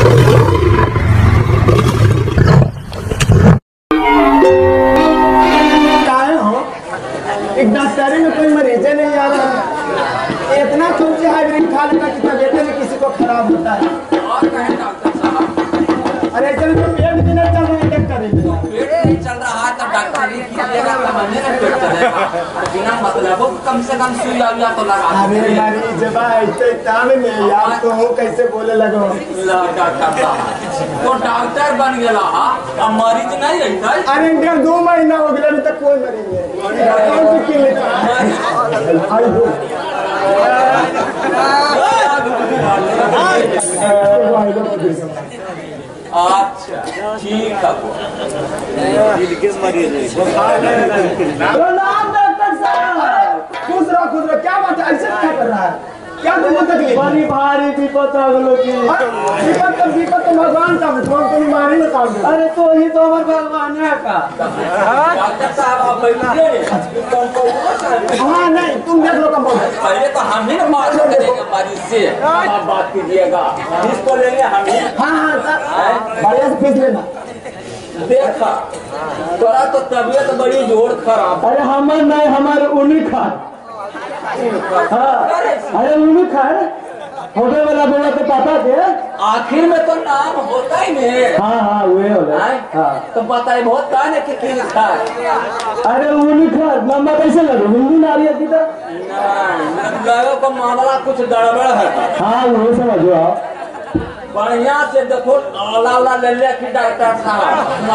डॉक्टरी में कोई मरीज नहीं आ रहा है। इतना खूब हाइब्रिड खा लेता कि तबीयत में किसी को खराब होता है। और कहें डॉक्टर साहब, अरे चल तो पेट भी नहीं चल रहा है, डॉक्टरी पेट नहीं चल रहा है तो डॉक्टर ही कीजिएगा तो महीने में पेट चलेगा। बिना मतलब कम से कम सुई आविया तो लगा। अरे मरीज भाई तो काम नहीं यार, तो हूँ कैसे बोले लगो। डॉक्टर साहब तो डॉक्टर बन गया अब मरीज नहीं रहता। अरे 2 महीना हो गया अभी तक कोई मरीज नहीं। अच्छा ठीक है। डॉक्टर साहब खुश रहो, क्या बात है, ऐसे क्या कर रहा है, क्या तुमको तकलीफ? बड़ी भारी विपत आ गलो की। विपत तो भगवान का तो बीमारी में काम। अरे तो ही तो हमारे भगवान है का। डॉक्टर साहब आप बैठिए। हाँ नहीं तुम देख लो कंपाउंडर। पहले तो हम ही ना बात करेंगे मरीज से, आप बात कीजिएगा। इसको लेंगे हम ही। हाँ सर बढ़िया से फीस लेना। देखा तोरा तो तबीयत बड़ी जोर खराब। अरे हमारे नहीं, हमारे उन्हीं खा। हाँ अरे उन्हीं खा होटल वाला बोला तो पता थे। आखिर में तो नाम होता ही नहीं। हाँ वे हो हाँ तो बताए बहुत का ने कि लिखा है। अरे उन्हीं खा लंबा कैसे लगो हिंदी नारी की तो लोगों का मामला कुछ गड़बड़ है। हाँ वो समझो आप बढ़िया से देखो आला ले ले कि डॉक्टर साहब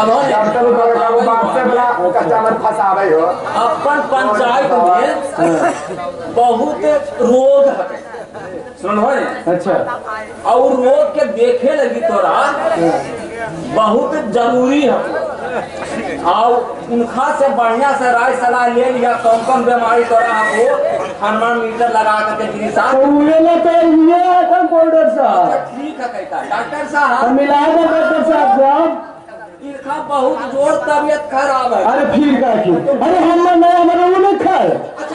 अपन पंचायत में बहुत रोग है सुनो। अच्छा और रोग के देखे लगी तोरा बहुत जरूरी है। और उनका से बढ़िया से राय सलाह ले लिया कौन बीमारी तोरा हो थर्मामीटर लगा करके कंपाउंडर साहब। ठीक है कहता डॉक्टर साहब मिला दो डॉक्टर साहब। इनका बहुत जोर तबीयत खराब है। अरे फिर का अरे हम नहीं हमारे उन्हें खाए।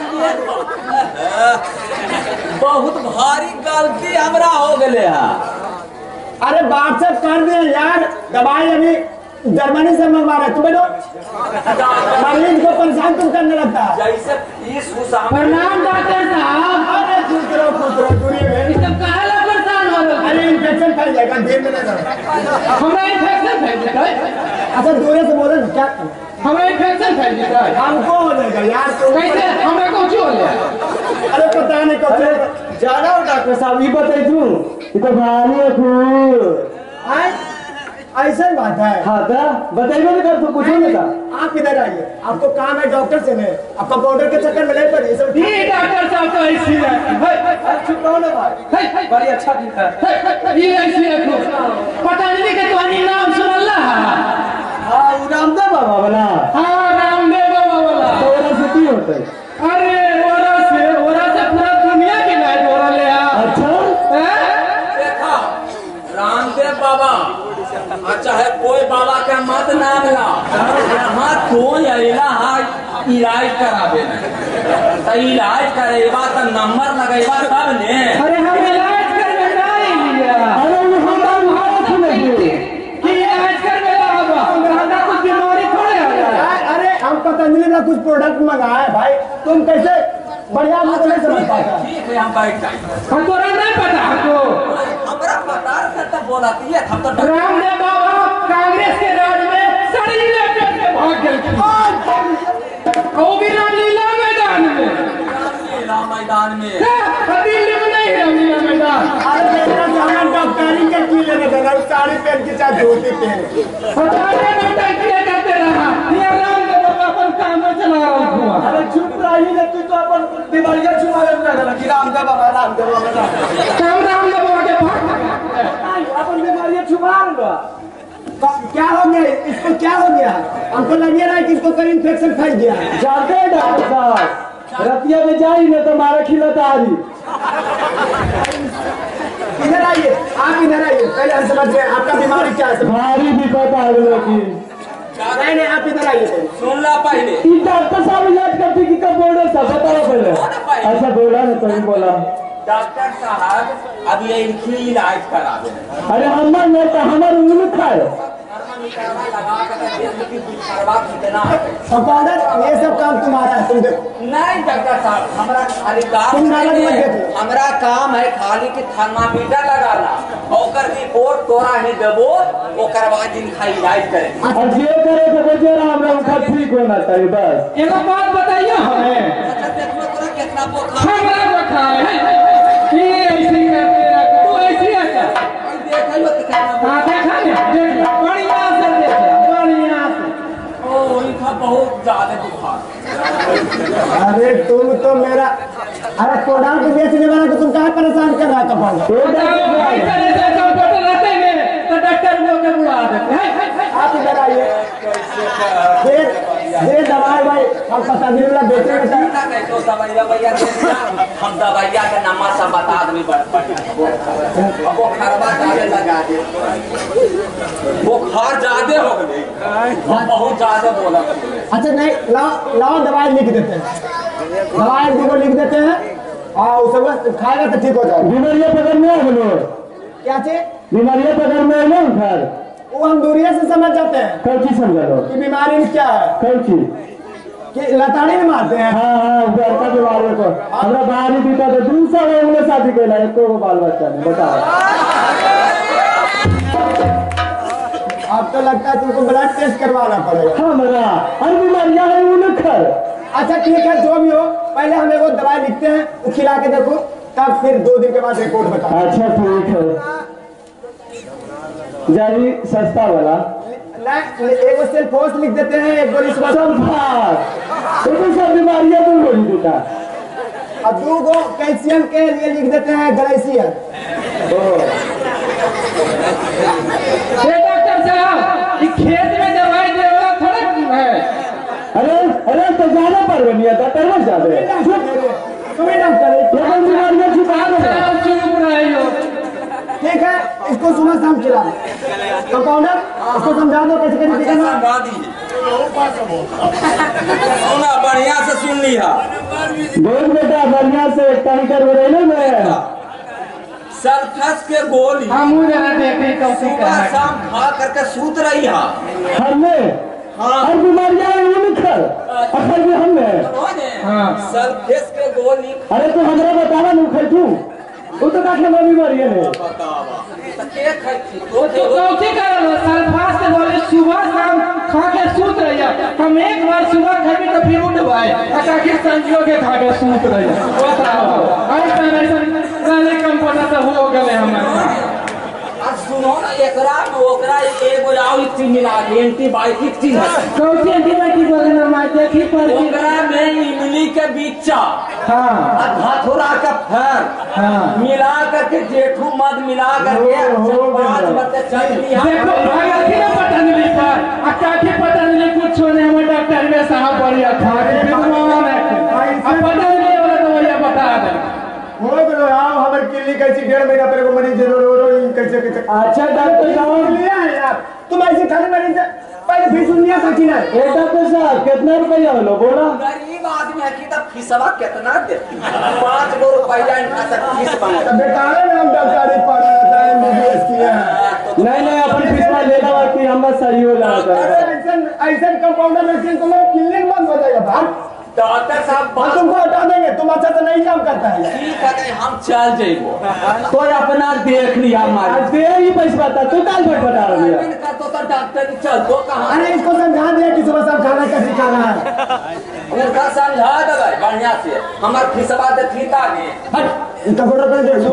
बहुत भारी गलती हमरा हो गए है। अरे व्हाट्सएप कर दे यार, दवाई अभी जर्मनी से मंगवा रहे। तुम्हें मरीज को परेशान तुम करने लगता है। जैसे फीस प्रणाम डॉक्टर साहब। अरे खुश रहो दूरी में। सब काहे परेशान हो रहे? अरे इन्फेक्शन फैल जाएगा, देर में नहीं हमारा इन्फेक्शन फैल जाएगा। अच्छा दूर से बोलो क्या हमें इन्फेक्शन फैल जाएगा? हमको हो जाएगा यार। तो कैसे हमें कुछ हो जाएगा? अरे पता नहीं कब जाना हो डॉक्टर साहब। ये बताई तू तो भारी है ऐसा बात है। हाँ था बताइए ना कर तो कुछ नहीं था। आप इधर आइए, आपको काम है डॉक्टर से नहीं, आपका पाउडर के चक्कर में नहीं पड़ी सब। डॉक्टर साहब तो ऐसी है। चुप रहो ना भाई, बड़ी अच्छा दिखा है ये ऐसी रखो। पतंजलि के तुम्हारी नाम सुनला है? हाँ रामदेव बाबा वाला। हाँ रामदेव बाबा वाला। तो ओरा से की होता है? अरे ओरा से पूरा दुनिया की लाइट ओरा ले। अच्छा देखा रामदेव बाबा चाहे कोई बाबा के मत नाम ला, यहाँ तो इलाज कराबे तो इलाज करेगा तो नंबर लगेगा तब ने। अरे हम इलाज करने नहीं लिया। अरे इलाज करने लगा कुछ बीमारी थोड़े है। अरे हम पतंजलि में कुछ प्रोडक्ट मंगाए भाई, तुम कैसे बढ़िया नहीं समझ पाता। ठीक है हम बैठ जाए। हमको नहीं पता आपको? हमरा पता है तो बोला हम तो रामदेव बाबा कांग्रेस के राज में सारी लेपेट के भाग गए। वो भी रामलीला मैदान में। रामलीला मैदान में दिल्ली में नहीं रामलीला मैदान। अरे मेरा जहां डॉक्टरी के की लेने देना, साड़ी पहन के चाहे धोती पहन हटाने में टैक्सी करते रहा। ये रामदेव बाबा अपन काम में चला रहा हुआ। अरे चुप रही ना तू तो अपन बीमारियां छुपाने में लगा कि रामदेव बाबा रामदेव बाबा के भाग अपन बीमारियां छुपा रहा। क्या हो गया इसको, क्या हो गया? हमको लग रहा है कि इसको कोई इन्फेक्शन फैल गया है। जाते हैं डॉक्टर साहब, रतिया में जाइए ना तो मारा खिलाता आ रही। इधर आइए, आप इधर आइए, पहले हम समझ रहे हैं आपका बीमारी क्या है। भारी विपत आ गई। नहीं आप इधर आइए। सुन ला पहले डॉक्टर साहब इलाज करते कि कंपाउंडर साहब बताओ पहले। ऐसा बोला ना तो बोला डॉक्टर साहब अब ये इनकी इलाज करा दे। अरे हमर नहीं तो हमर उंगली खाए कंपाउंडर ये सब काम तुम्हारा है, तुम देखो। नहीं डॉक्टर साहब हमारा खाली काम तुम नाला नहीं मत है। देखो। हमारा काम है खाली कि थर्मामीटर लगाना और रिपोर्ट तोरा ही देबो ओकर बाद इनका इलाज करे। और जे करे तो बेचारा हमरा उनका ठीक होना चाहिए बस। एगो बात बताइए हमें, अच्छा देखो तोरा कितना बुखार हमरा बुखार है ये ऐसे करते रख तू ऐसे आता देखो तो कितना हां देखा ने देख बढ़िया से देख बढ़िया से ओ इनका बहुत ज्यादा बुखार। अरे तुम तो मेरा, अरे कोडाल के बेचने वाला को तुम कहाँ परेशान कर रहा है कंपाउंडर? डॉक्टर लोग के बुला देते हैं। आप इधर आइए, दे दवाई भाई, हम पतंजलि वाला बेचेंगे सर। तो दवाइया भैया हम दवाइया का नाम सब बता देंगे बुखार ज्यादा लगा दे बुखार ज्यादा हो गए बहुत ज्यादा बोला। अच्छा नहीं, लाओ लाओ दवाई लिख देते हैं, दवाई देखो लिख देते हैं और उस सब खाएगा तो ठीक हो जाएगा। बीमारियां पकड़ में आ गलो, क्या चीज? बीमारियां पकड़ में आए घर वो हम दूरिया से समझ जाते हैं कौन चीज समझ लो कि बीमारी में क्या है, कौन चीज। कि लताड़ी में मारते हैं। हाँ घर का बीमारी को हमरा बाहरी बीता तो दूसरा उन्हें शादी कैला एको बाल बच्चा ने बताओ। अब तो लगता है तुमको ब्लड टेस्ट करवाना पड़ेगा। हमरा हर बीमारियां है उनकर। अच्छा ठीक है, जो भी हो पहले हम वो दवाई लिखते हैं, वो खिला के देखो, तब फिर 2 दिन के बाद रिपोर्ट बताओ। अच्छा ठीक है, जारी सस्ता वाला नहीं, एक सेल्फोस लिख देते हैं, एक गोली सुबह सब तो सब बीमारियां दूर हो देता। और 2 गो कैल्शियम के लिए लिख देते हैं ग्लेशियर। डॉक्टर साहब ये खेत में दवाई देना थोड़ा है। अरे अरे तो ज्यादा परवनिया था तरह ज्यादा तुम्हें डॉक्टर ये बीमारियां छुपा दो। चुप रही हो। ठीक है, इसको सुबह शाम खिला दो। कंपाउंडर इसको समझा दो कैसे कैसे दिखाना। समझा दीजिए सुना बढ़िया से सुन लिया। देख बेटा बढ़िया से कहीं कर रहे ना मैं सल्फस के गोली हम जरा देखे कौसी का सुबह है। शाम खा करके सूत रही है। हमें हाँ हर बीमारियां उनकर अखर भी हमें। हाँ। सल्फस के गोली अरे तो हमरा बतावा नु खैतू वो तो काटने वाली बीमारी है ने बतावा तो के खाई तो कौसी का सल्फास के बोले सुबह शाम खा के सूत रही है। हम एक बार सुबह खाई तो फिर उठवाए आखिर संजियो के खा के सूत रही है। बताओ ऐसा वाले कंपाउंडर से हो गए हमारे। आज सुनो ना एकरा में ओकरा एगो आउ चीज मिला एंटीबायोटिक चीज है। कौसी एंटीबायोटिक बोले ना देखी पर ओकरा में इमली के बीचा हाँ और धथुरा का फर हाँ मिला करके जेठू मध मिला करके 5 बजे चल दिया। देखो भाई अखिल पतंजलि पर अकाठी पतंजलि कुछ होने हम डॉक्टर में साहब बढ़िया खा के विद्वान है। अब पतंजलि वाला तो भैया बता दे हो गलो आओ हमारे क्लिनिक ऐसी 1.5 महीना पहले को मरीज रो कैसे कैसे। अच्छा डॉक्टर साहब लिया है यार, तुम ऐसे खाली मरीज पहले फीस लिया था कि नहीं? ए डॉक्टर साहब कितना रुपया लो बोला। गरीब आदमी है कि तब फीसवा कितना देती 5 गो रुपया इनका सब फीस मांगे। तब बेकार है हम डॉक्टरी पढ़ रहे थे, एमबीबीएस किए हैं। नहीं अपन फीसवा ले लगा कि हम सही हो जाता अरे है। ऐसा कंपाउंडर वैक्सीन तो मेरा क्लिनिक बंद हो जाएगा भाई। डॉक्टर साहब हम तुमको हटा देंगे, तुम अच्छा तो नहीं काम करता है। ठीक है हम चल जाइबो तो अपना देख लिया हमारे आज दे ही पैसा था तू काल पर बता दिया। इनका तो डॉक्टर चल तो कहाँ अरे इसको समझा दिया कि सुबह शाम खाना कैसे खाना है। उनका समझा देगा बढ़िया से हमार फीसवा दे फीता दे हट इनका फोटो कर दे।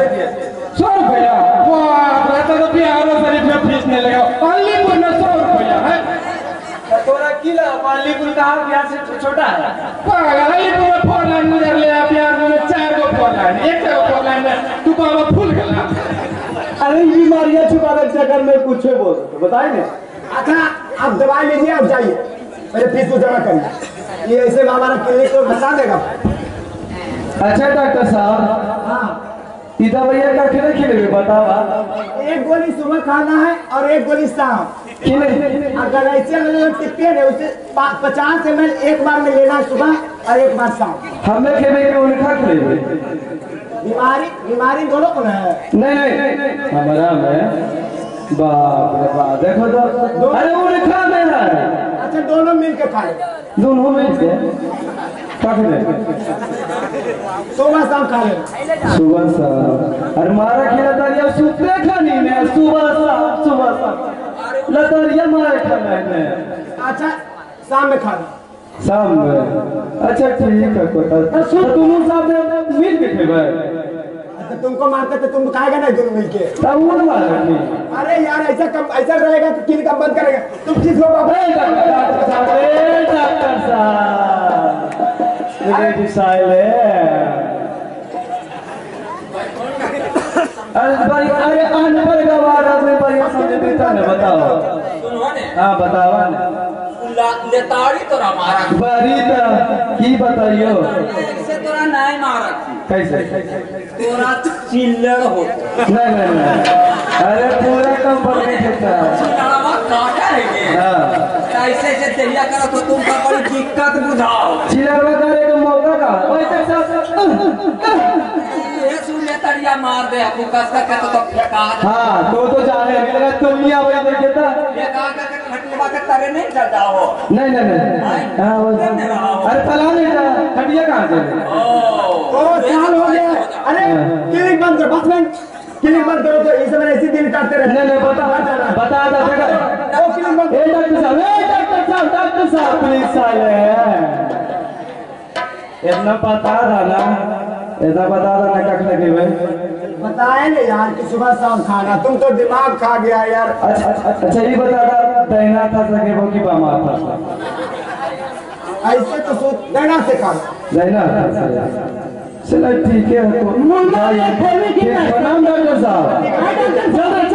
100 रुपया वाह रहता तो बिहार शरीफ में फीस नहीं लगा अलीपुर में 100 रुपया है। तोरा किला पालीपुर कहाँ बिहार से छोटा है। अलीपुर में 4 लाइन गुजर ले बिहार में 4 गो 4 लाइन 1 गो 4 लाइन में तू बाबा फूल गला। अरे बीमारियां छुपाने के चक्कर में कुछ बोल बताए ना। अच्छा आप दवाई लीजिए, आप जाइए मेरे फीस को जमा करिए। ये ऐसे हमारा क्लिनिक को बता देगा। अच्छा डॉक्टर साहब हाँ, सीधा भैया का खिले खिले बतावा। 1 गोली सुबह खाना है और 1 गोली शाम। अगर ऐसे टिप्पियन है उसे 50 ml एक बार में लेना है सुबह और एक बार शाम। हमें खेले के उनका खिले बीमारी दोनों को है। नहीं हमारा में बाप रे बाप देखो तो अरे वो लिखा मेरा है। अच्छा दोनों मिल के खाए, दोनों मिल के सुबह शाम खा ले। सुबह शाम अरे मारा खिला दरिया सुते खानी में सुबह शाम लतरिया मारे खाना है। अच्छा शाम में खा ले। शाम में अच्छा ठीक है कोता तो तुम सब मिल के खेबे। अच्छा तुमको मारते तो तुम खाएगा नहीं दोनों मिल के। तब वो मारा नहीं। अरे यार ऐसा रहेगा तो किल कम बंद करेगा। तुम किस हो बाबा? डॉक्टर साहब मेरे साले अरे अनपढ़ गवार आदमी बढ़िया समझ देता है। बताओ हाँ बतावा लेताड़ी तोरा मारा बड़ी की बताइयो से तोरा नहीं मारा कैसे तोरा चिल्लड़ हो नहीं अरे पूरा कंपनी खेता चिल्लड़वा काटा है के हाँ ऐसे से तैयार करो तो तुमका बड़ी दिक्कत बुझाओ चिल्लड़वा करे का मौका का वैसे ये सुन लेताड़िया मार दे आपको कसका कहता तो फेंका हाँ तो जाने मेरा तुमिया वही देखता फेंका के खटवा के तरे नहीं चल जाओ नहीं हाँ अरे फला नहीं था खटिया कहाँ से ओ साल हो गया। अरे क्लिनिक बंद करो, बस में क्लिनिक बंद करो तो इस समय ऐसी दिन काटते रहते। नहीं बता देखा ओ क्लिनिक बंद। डॉक्टर साहब प्लीज साले इतना बता ना कख लगे भाई बताए ना यार कि सुबह शाम खाना, तुम तो दिमाग खा गया यार। अच्छा ये बता देना था सके वो की बामा था ऐसे तो देना से खा देना चलो ठीक है तो प्रणाम डॉक्टर साहब।